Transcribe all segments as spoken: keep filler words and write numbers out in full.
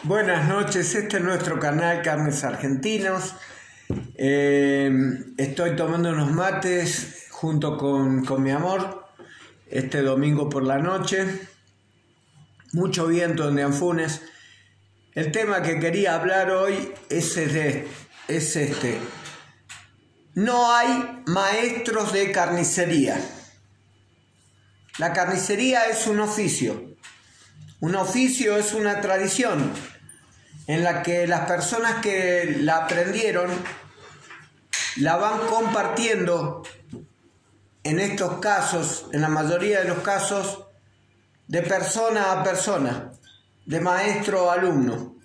Buenas noches, este es nuestro canal Carnes Argentinos. Eh, estoy tomando unos mates junto con, con mi amor este domingo por la noche. Mucho viento en Anfunes. El tema que quería hablar hoy es, de, es este. No hay maestros de carnicería. La carnicería es un oficio. Un oficio es una tradición en la que las personas que la aprendieron la van compartiendo, en estos casos, en la mayoría de los casos, de persona a persona, de maestro a alumno.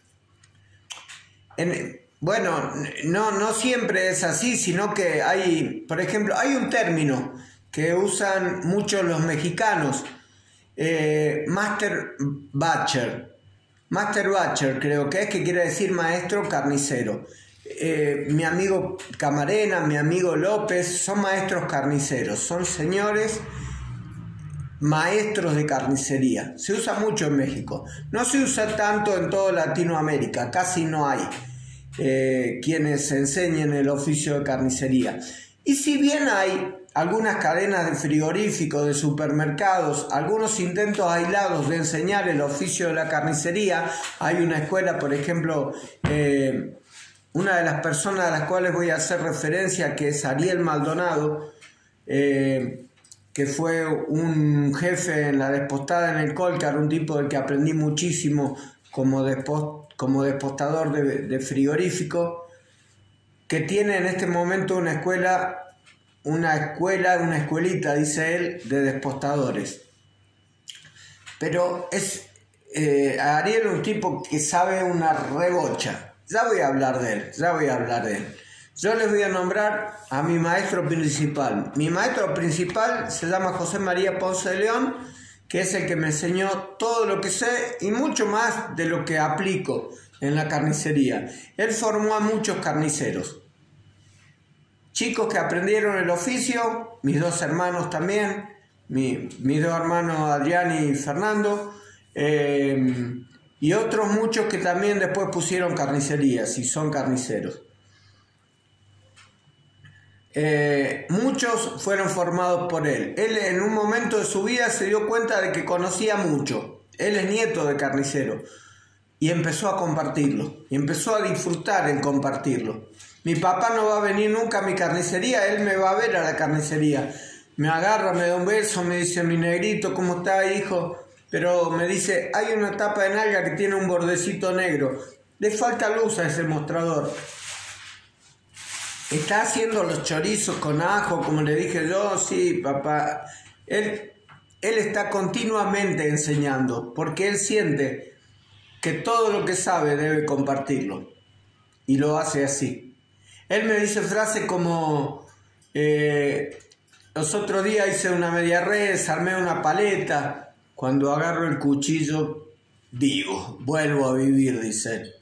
En, bueno, no, no siempre es así, sino que hay, por ejemplo, hay un término que usan muchos los mexicanos, eh, Master Butcher. Master Butcher creo que es, que quiere decir maestro carnicero. Eh, mi amigo Camarena, mi amigo López, son maestros carniceros, son señores maestros de carnicería. Se usa mucho en México. No se usa tanto en toda Latinoamérica, casi no hay eh, quienes enseñen el oficio de carnicería. Y si bien hay algunas cadenas de frigoríficos, de supermercados, algunos intentos aislados de enseñar el oficio de la carnicería, hay una escuela, por ejemplo, eh, una de las personas a las cuales voy a hacer referencia, que es Ariel Maldonado, eh, que fue un jefe en la despostada en el Colcar, un tipo del que aprendí muchísimo como, despost, como despostador de, de frigorífico, que tiene en este momento una escuela una escuela, una escuelita, dice él, de despostadores. Pero es eh, Ariel un tipo que sabe una rebocha. Ya voy a hablar de él, ya voy a hablar de él. Yo les voy a nombrar a mi maestro principal. Mi maestro principal se llama José María Ponce de León, que es el que me enseñó todo lo que sé y mucho más de lo que aplico en la carnicería. Él formó a muchos carniceros. Chicos que aprendieron el oficio, mis dos hermanos también, mi, mis dos hermanos Adrián y Fernando, eh, y otros muchos que también después pusieron carnicerías y son carniceros. Eh, muchos fueron formados por él. Él en un momento de su vida se dio cuenta de que conocía mucho. Él es nieto de carnicero y empezó a compartirlo, y empezó a disfrutar en compartirlo. Mi papá no va a venir nunca a mi carnicería, él me va a ver a la carnicería. Me agarra, me da un beso, me dice, mi negrito, ¿cómo está, hijo? Pero me dice, hay una tapa de nalga que tiene un bordecito negro. Le falta luz a ese mostrador. ¿Está haciendo los chorizos con ajo, como le dije yo? Sí, papá. Él, él está continuamente enseñando, porque él siente que todo lo que sabe debe compartirlo. Y lo hace así. Él me dice frases como, eh, los otros días hice una media res, armé una paleta, cuando agarro el cuchillo, digo, vuelvo a vivir, dice él.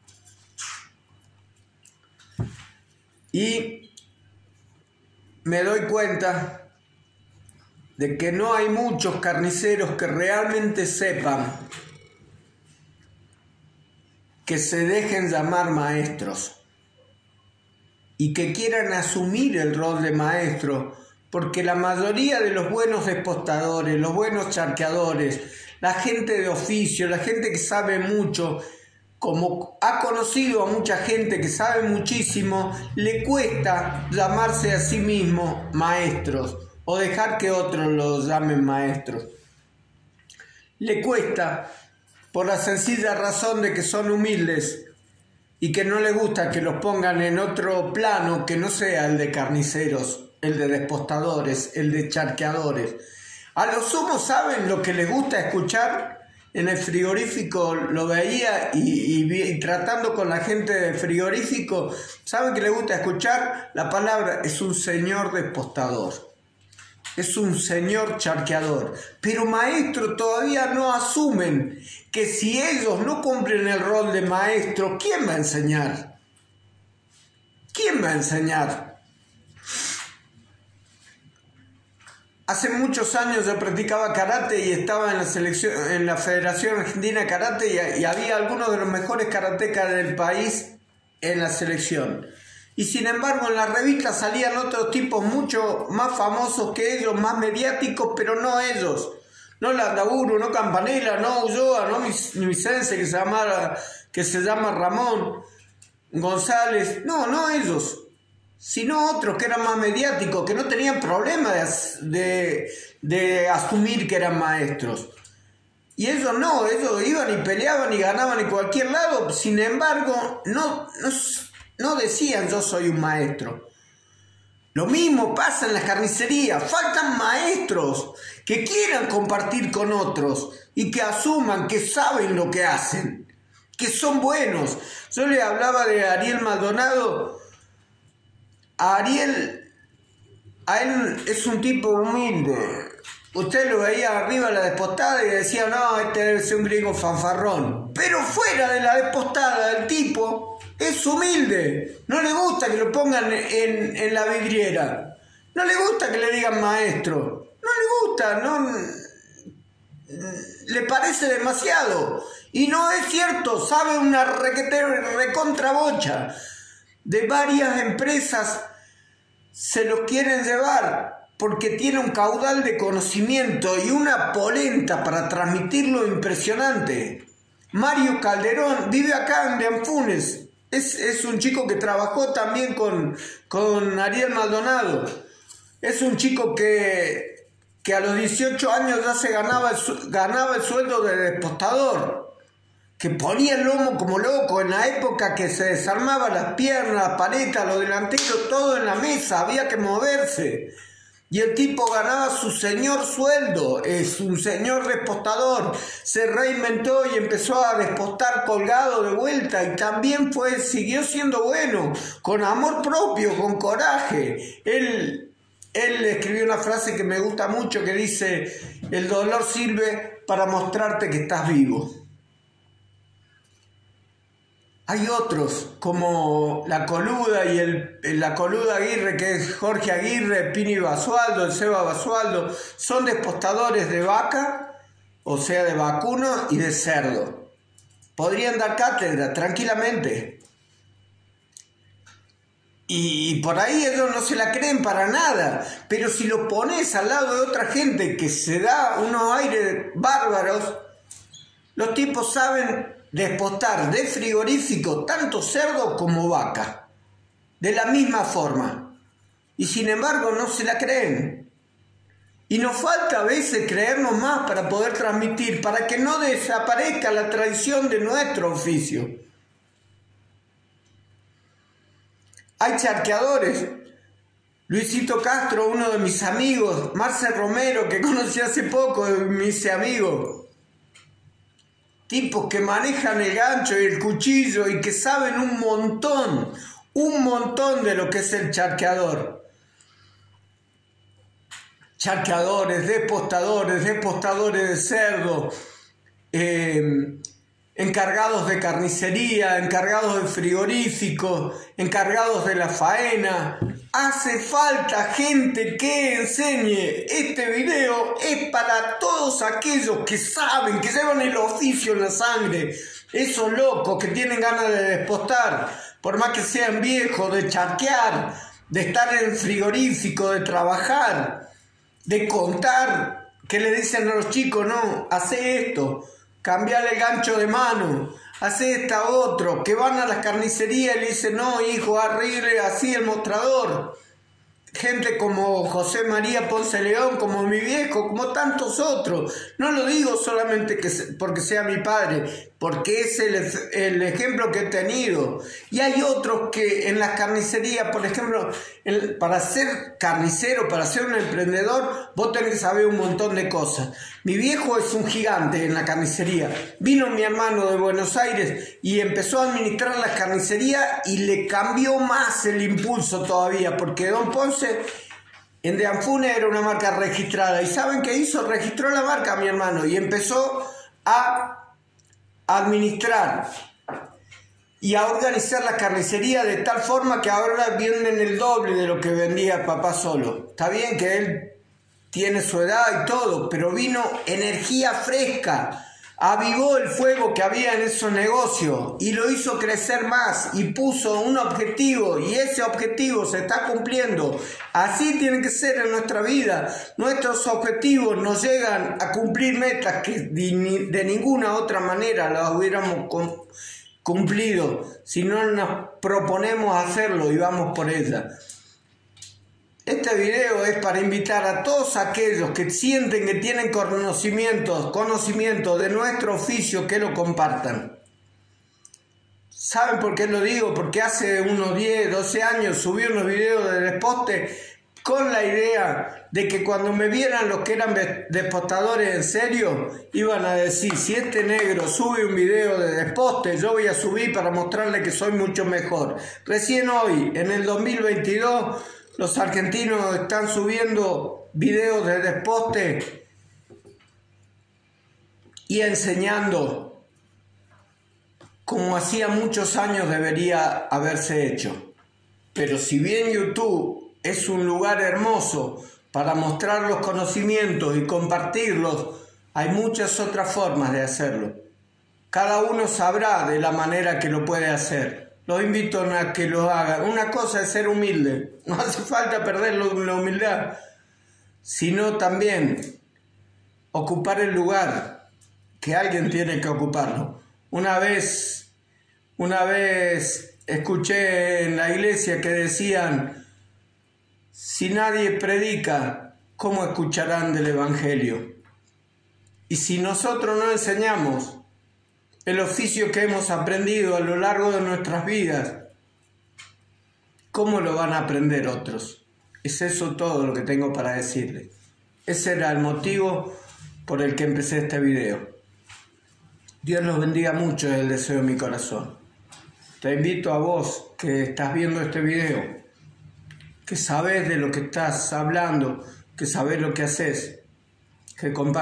Y me doy cuenta de que no hay muchos carniceros que realmente sepan, que se dejen llamar maestros y que quieran asumir el rol de maestro, porque la mayoría de los buenos despostadores, los buenos charqueadores, la gente de oficio, la gente que sabe mucho, como ha conocido a mucha gente que sabe muchísimo, le cuesta llamarse a sí mismo maestros o dejar que otros los llamen maestros. Le cuesta por la sencilla razón de que son humildes y que no les gusta que los pongan en otro plano que no sea el de carniceros, el de despostadores, el de charqueadores. A lo sumo saben lo que les gusta escuchar. En el frigorífico lo veía y, y, y tratando con la gente del frigorífico, ¿saben que les gusta escuchar? La palabra es un señor despostador. Es un señor charqueador, pero maestro todavía no asumen que si ellos no cumplen el rol de maestro, ¿quién va a enseñar? ¿Quién va a enseñar? hace muchos años yo practicaba karate y estaba en la selección, en la Federación Argentina de Karate, y, y había algunos de los mejores karatecas del país en la selección. Y sin embargo en la revista salían otros tipos mucho más famosos que ellos, más mediáticos, pero no ellos. No Landaburu, no Campanella, no Ulloa, no Vicense, que se llama, que se llama Ramón González. No, no ellos, sino otros que eran más mediáticos, que no tenían problema de, de, de asumir que eran maestros. Y ellos no, ellos iban y peleaban y ganaban en cualquier lado. Sin embargo, no, no, no decían yo soy un maestro. Lo mismo pasa en la carnicería. Faltan maestros que quieran compartir con otros y que asuman que saben lo que hacen, que son buenos. Yo le hablaba de Ariel Maldonado. A Ariel, a él es un tipo humilde. Usted lo veía arriba de la despostada y decía, no, este debe ser un gringo fanfarrón. Pero fuera de la despostada, el tipo es humilde. No le gusta que lo pongan en, en la vidriera. No le gusta que le digan maestro. No le gusta, no le parece demasiado. Y no es cierto, sabe una recontrabocha. De varias empresas se los quieren llevar porque tiene un caudal de conocimiento y una polenta para transmitirlo impresionante. Mario Calderón vive acá en Deanfunes. Es, es un chico que trabajó también con, con Ariel Maldonado. Es un chico que, que a los dieciocho años ya se ganaba el, ganaba el sueldo de despostador, que ponía el lomo como loco en la época que se desarmaban las piernas, las paletas, los delanteros, todo en la mesa, había que moverse. Y el tipo ganaba su señor sueldo, es un señor despostador, se reinventó y empezó a despostar colgado de vuelta, y también fue, siguió siendo bueno, con amor propio, con coraje. Él, él escribió una frase que me gusta mucho que dice, el dolor sirve para mostrarte que estás vivo. Hay otros, como La Coluda y el, La Coluda Aguirre, que es Jorge Aguirre, Pini Basualdo, el Seba Basualdo, son despostadores de vaca, o sea, de vacuno y de cerdo. Podrían dar cátedra tranquilamente. Y por ahí ellos no se la creen para nada, pero si lo pones al lado de otra gente que se da unos aires bárbaros, los tipos saben despostar de frigorífico tanto cerdo como vaca, de la misma forma, y sin embargo no se la creen. Y nos falta a veces creernos más para poder transmitir, para que no desaparezca la tradición de nuestro oficio. Hay charqueadores. Luisito Castro, uno de mis amigos, Marce Romero, que conocí hace poco, me hice amigo. Tipos que manejan el gancho y el cuchillo y que saben un montón, un montón de lo que es el charqueador. Charqueadores, despostadores, despostadores de cerdo, eh, encargados de carnicería, encargados de frigorífico, encargados de la faena. Hace falta gente que enseñe. Este video es para todos aquellos que saben, que llevan el oficio en la sangre. Esos locos que tienen ganas de despostar, por más que sean viejos, de charquear, de estar en el frigorífico, de trabajar, de contar, que le dicen a los chicos, no, hace esto, cambiale el gancho de mano, hace esta otro, que van a las carnicerías y le dicen, no hijo, arregle así el mostrador. Gente como José María Ponce León, como mi viejo, como tantos otros. No lo digo solamente que porque sea mi padre, porque es el, el ejemplo que he tenido. Y hay otros que en las carnicerías, por ejemplo, el, para ser carnicero, para ser un emprendedor, vos tenés que saber un montón de cosas. Mi viejo es un gigante en la carnicería. Vino mi hermano de Buenos Aires y empezó a administrar la carnicería y le cambió más el impulso todavía, porque don Ponce en Deanfunes era una marca registrada. ¿Y saben qué hizo? Registró la marca, mi hermano, y empezó a administrar y a organizar la carnicería de tal forma que ahora venden el doble de lo que vendía papá solo. Está bien que él tiene su edad y todo, pero vino energía fresca, avivó el fuego que había en esos negocios y lo hizo crecer más y puso un objetivo y ese objetivo se está cumpliendo. Así tiene que ser en nuestra vida. Nuestros objetivos nos llegan a cumplir metas que de ninguna otra manera las hubiéramos cumplido si no nos proponemos hacerlo y vamos por ella. Este video es para invitar a todos aquellos que sienten que tienen conocimientos, conocimientos de nuestro oficio, que lo compartan. ¿Saben por qué lo digo? Porque hace unos diez, doce años subí unos videos de desposte con la idea de que cuando me vieran los que eran despostadores en serio, iban a decir, si este negro sube un video de desposte, yo voy a subir para mostrarle que soy mucho mejor. Recién hoy, en el dos mil veintidós, los argentinos están subiendo videos de desposte y enseñando como hacía muchos años debería haberse hecho. Pero si bien YouTube es un lugar hermoso para mostrar los conocimientos y compartirlos, hay muchas otras formas de hacerlo. Cada uno sabrá de la manera que lo puede hacer. Los invito a que lo hagan. Una cosa es ser humilde. No hace falta perder la humildad, sino también ocupar el lugar que alguien tiene que ocuparlo. Una vez, una vez escuché en la iglesia que decían, si nadie predica, ¿cómo escucharán del Evangelio? Y si nosotros no enseñamos el oficio que hemos aprendido a lo largo de nuestras vidas, ¿cómo lo van a aprender otros? Es eso todo lo que tengo para decirles. Ese era el motivo por el que empecé este video. Dios los bendiga mucho, es el deseo de mi corazón. Te invito a vos que estás viendo este video, que sabés de lo que estás hablando, que sabés lo que haces, que compartas.